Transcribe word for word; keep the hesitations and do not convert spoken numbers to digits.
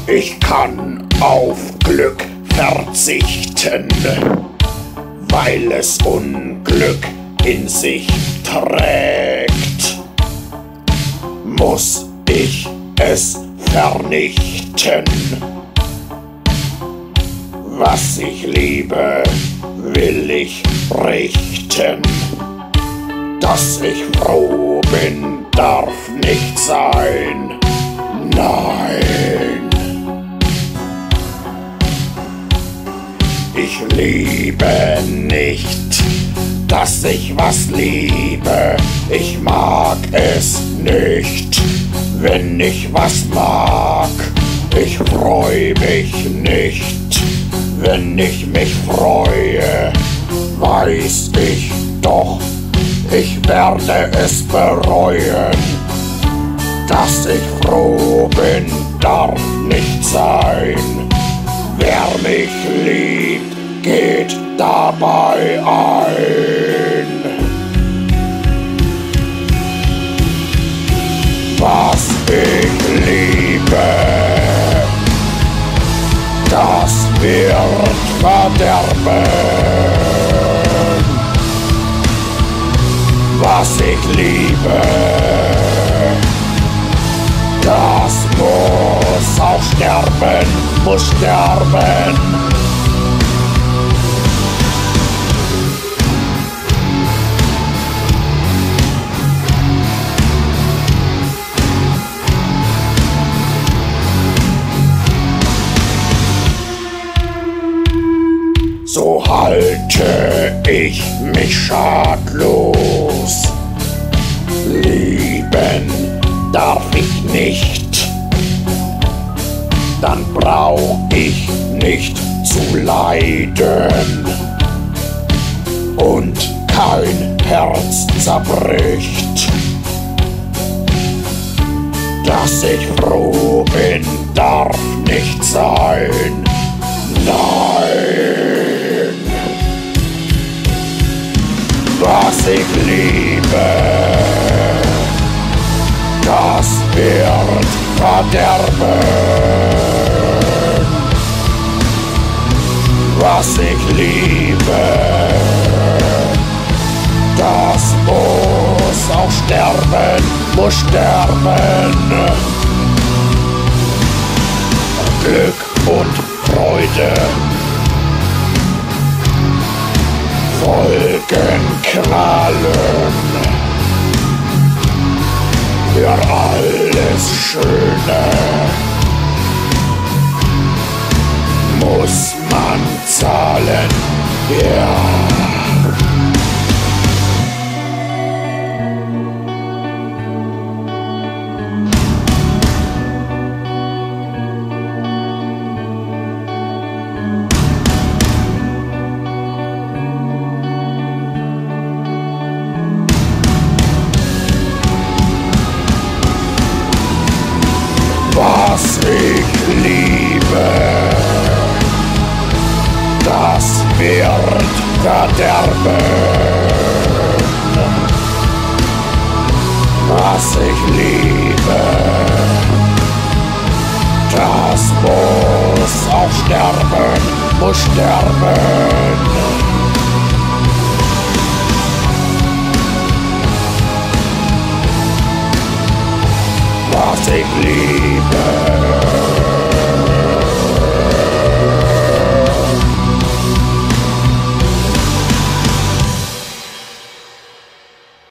Ich kann auf Glück verzichten, weil es Unglück in sich trägt. Muss ich es vernichten? Was ich liebe, will ich richten. Dass ich froh bin, darf nicht sein. Nein. Ich liebe nicht, dass ich was liebe. Ich mag es nicht, wenn ich was mag. Ich freu mich nicht, wenn ich mich freue. Weiß ich doch, ich werde es bereuen. Dass ich froh bin, darf nicht sein. Wer mich liebt, geht dabei ein. Was ich liebe, das wird verderben. Was ich liebe, das muss auch sterben, muss sterben. So halte ich mich schadlos. Lieben darf ich nicht, dann brauch ich nicht zu leiden und kein Herz zerbricht. Dass ich froh bin, darf nicht sein. Nein. Was ich liebe, das wird verderben. Was ich liebe, das muss auch sterben, muss sterben. Glück und Freude folgen Qualen. Für alles Schöne muss man zahlen, ja. Was ich liebe, das wird verderben. Was ich liebe, das muss auch sterben, muss sterben. Was ich liebe,